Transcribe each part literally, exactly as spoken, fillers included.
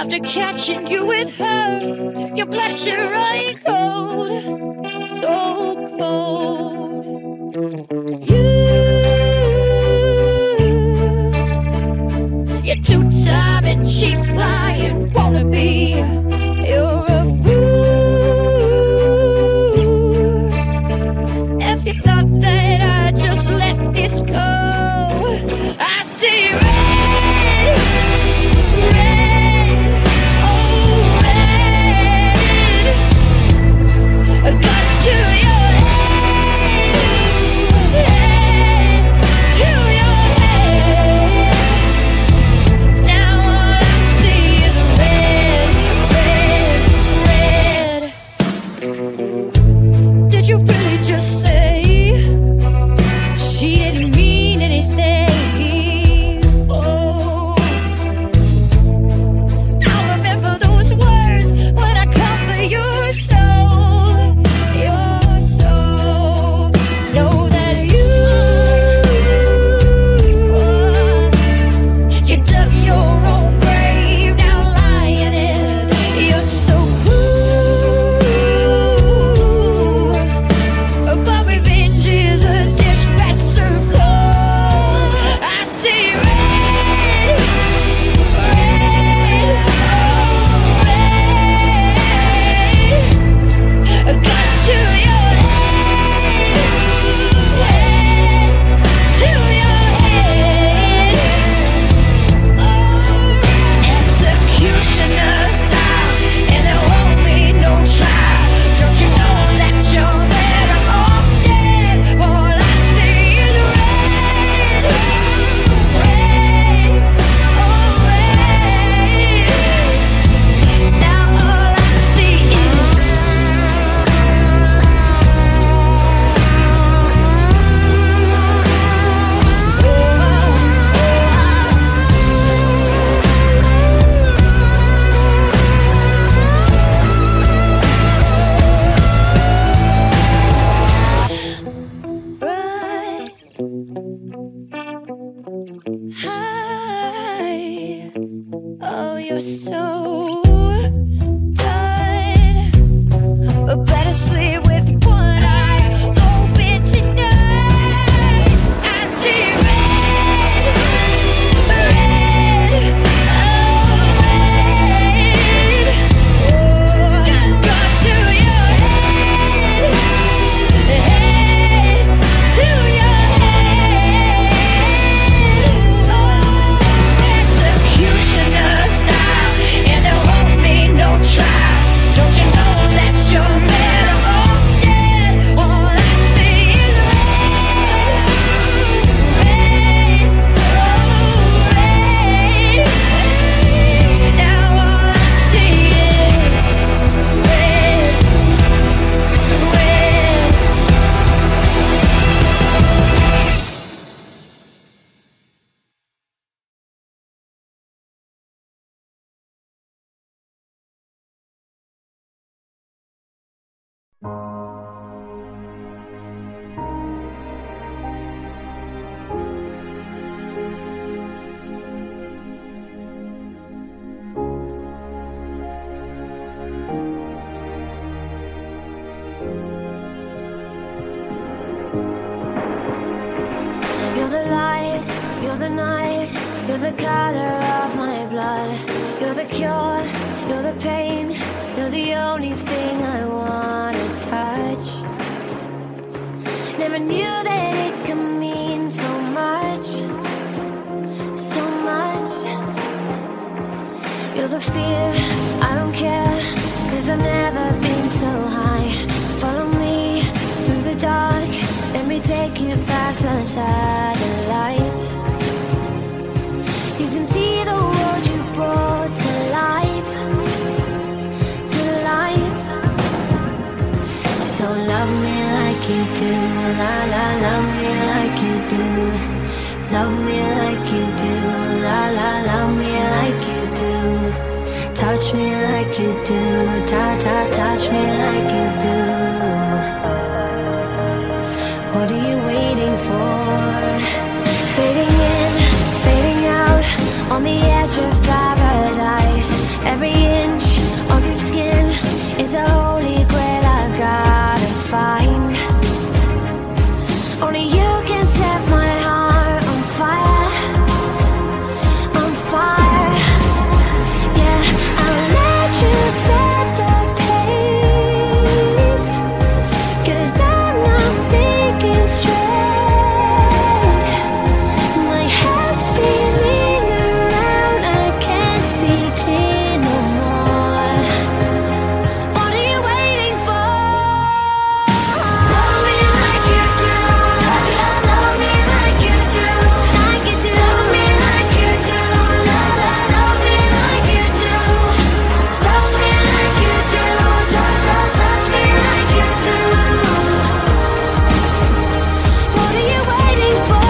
after catching you with her, your blood should running cold, so cold. You, you're two-time and cheap lying wannabe. You're a fool. If you thought that I'd just let this go, I see red. Oh, you're so done, but better sleep with one eye open tonight. I see red, red, oh red. Got gun to your head, head to your head. Oh, executioner style, and there won't be no trial. Don't you know that you're better off dead? All I see is red, red, oh red. Now all I see is red, red. You're the light, you're the night, you're the color of my blood. You're the cure, you're the pain, you're the only thing I wanna touch. Never knew that it could mean so much, so much. You're the fear, I don't care, cause I've never been so high. Follow me through the dark, let me take you past the satellite. You can see the world you brought to life, to life. So love me like you do, la la, love me like you do. Love me like you do, la la, love me like you do. Touch me like you do, ta ta, touch me like you do. What are you waiting for? Fading in, fading out, on the edge of paradise. Every every inch of your skin is a holy grail I've gotta find. Only you can set my heart on fire, on fire. Yeah, I'll let you set the pace, 'cause I'm not thinking straight. My head's spinning around, I can't see clear no more. What are you waiting for? Love me like you do, love me, love me like you do, like you do. Love me like you do, love, love, love me like you do. Touch me like you do, touch, touch, touch me like you do. What are you waiting for?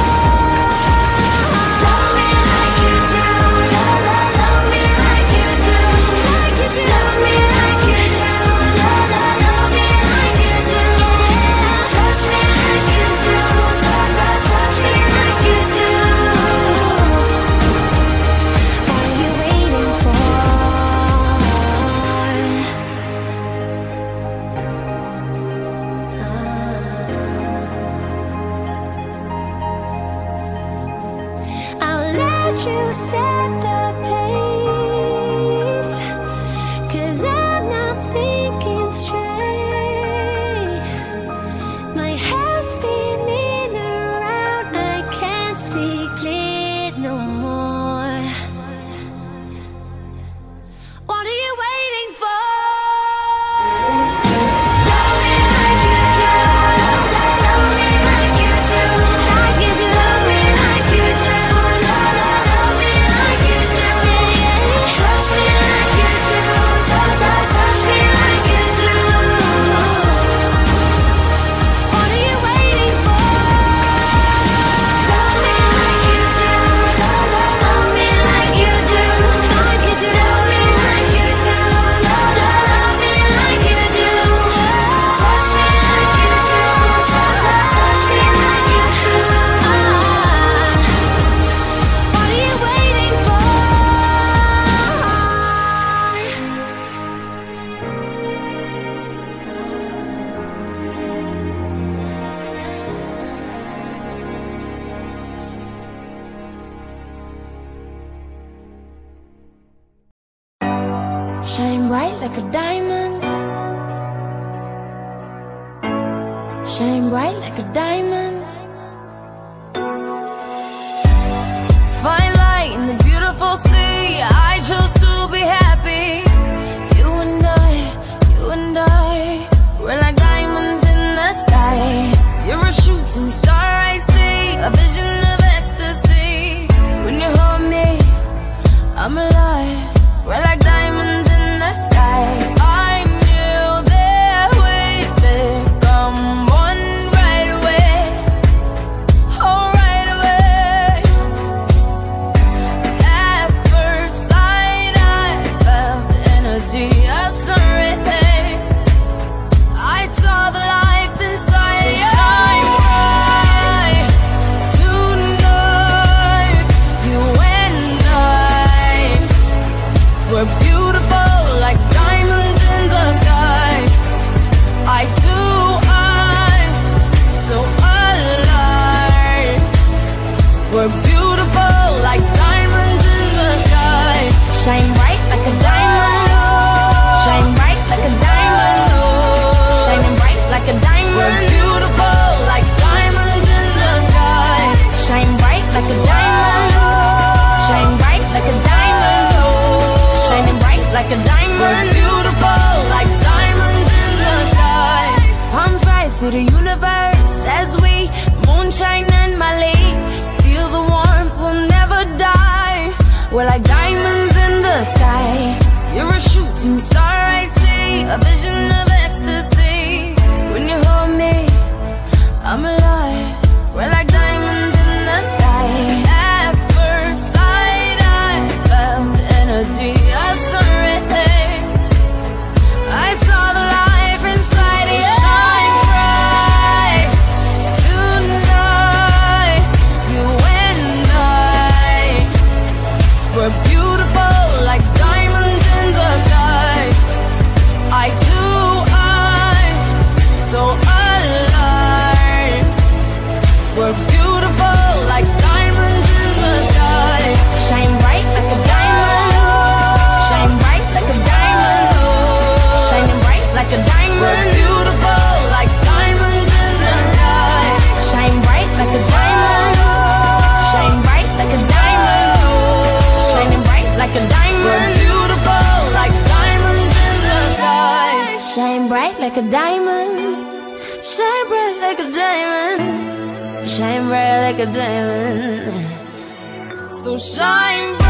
Love me like you do, love, love, love me like you do, like you do. Love me like you do, love, love, love me like you do. Touch me like you do, touch, touch, touch me like you do. What are you waiting for? I'll let you set the pace, 'cause I'm not thinking straight. My head's spinning around, I can't see clear no more. What are you waiting for? Love me like you do, love, love, love me like you do, like you do. Love me like you do, love, love, love me like you do. Touch me like you do, touch, touch, touch me like you do. What are you waiting for? Love me like you do, love, love, love me like you do, like you do. Love me like you do, love, love, love me like you do. Touch me like you do, touch, touch, touch me like you do. What are you waiting for? Shine bright like a diamond, shine bright like a diamond. Find light in the beautiful sea, I chose to be happy. You and I, you and I, we're like diamonds in the sky. You're a shooting star I see, a vision of ecstasy. When you hold me, I'm alive. We're like diamonds in the sky. I knew that we'd become one right away, oh right away. At first sight I felt the energy of sun rays. I saw the life inside you. Shine bright tonight, you and I, we're beautiful like diamonds in the sky. I too am so alive. We're beautiful like diamonds in the sky. Shine bright like a diamond, shine bright like a diamond, shining bright like a diamond. We're beautiful like diamonds in the sky. Shine bright like a diamond, shine bright like a diamond, shining bright like a diamond. We're beautiful like diamonds in the sky. Palms rise to the universe as we moonshine and Mali. Feel the warmth, we'll never die. We're like diamonds in the sky. You're a shooting star I see, a vision of ecstasy. When you hold me, I'm alive. We're like diamonds in the sky. At first sight I felt the energy of sun rays. I saw the life inside you. Shine bright tonight, you and I, we're beautiful like diamonds in the like a diamond. Shine bright like a diamond. Shine bright like a diamond. So shine bright.